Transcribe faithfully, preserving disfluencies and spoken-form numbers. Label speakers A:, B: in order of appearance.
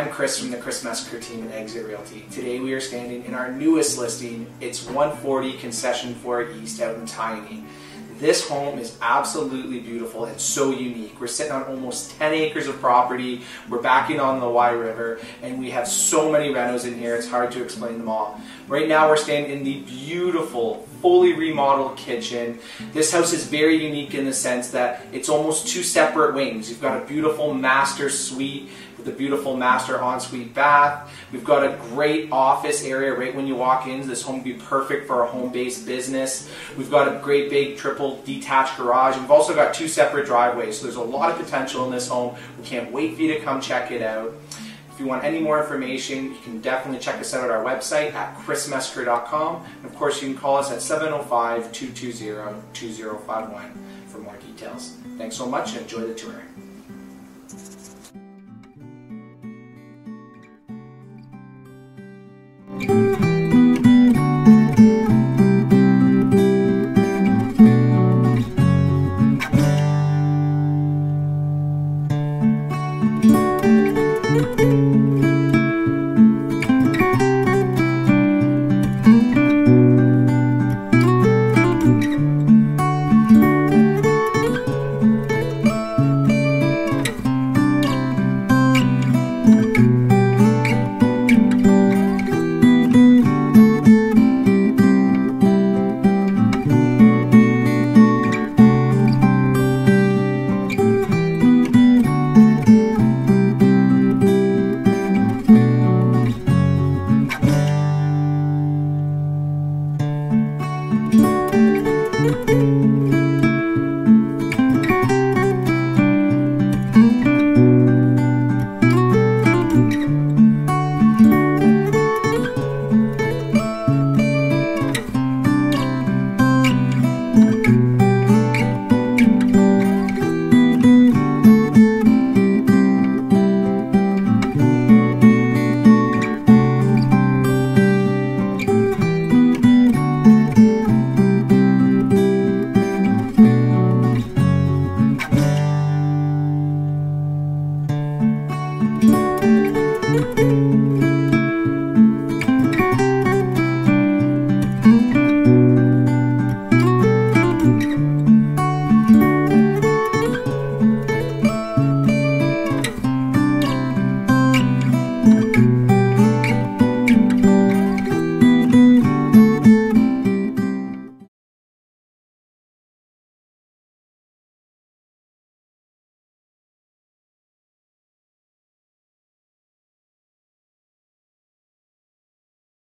A: I'm Chris from the Chris Mesker team at Exit Realty. Today we are standing in our newest listing. It's one forty Concession Four East out in Tiny. This home is absolutely beautiful and so unique. We're sitting on almost ten acres of property. We're backing on the Wye River, and we have so many renos in here, it's hard to explain them all. Right now we're standing in the beautiful, fully remodeled kitchen. This house is very unique in the sense that it's almost two separate wings. You've got a beautiful master suite with a beautiful master ensuite bath. We've got a great office area right when you walk in. This home would be perfect for a home-based business. We've got a great big triple detached garage. We've also got two separate driveways, so there's a lot of potential in this home. We can't wait for you to come check it out. If you want any more information, you can definitely check us out at our website at chris mesker dot com. And of course, you can call us at seven oh five, two two zero, two zero five one for more details. Thanks so much and enjoy the tour. Thank you.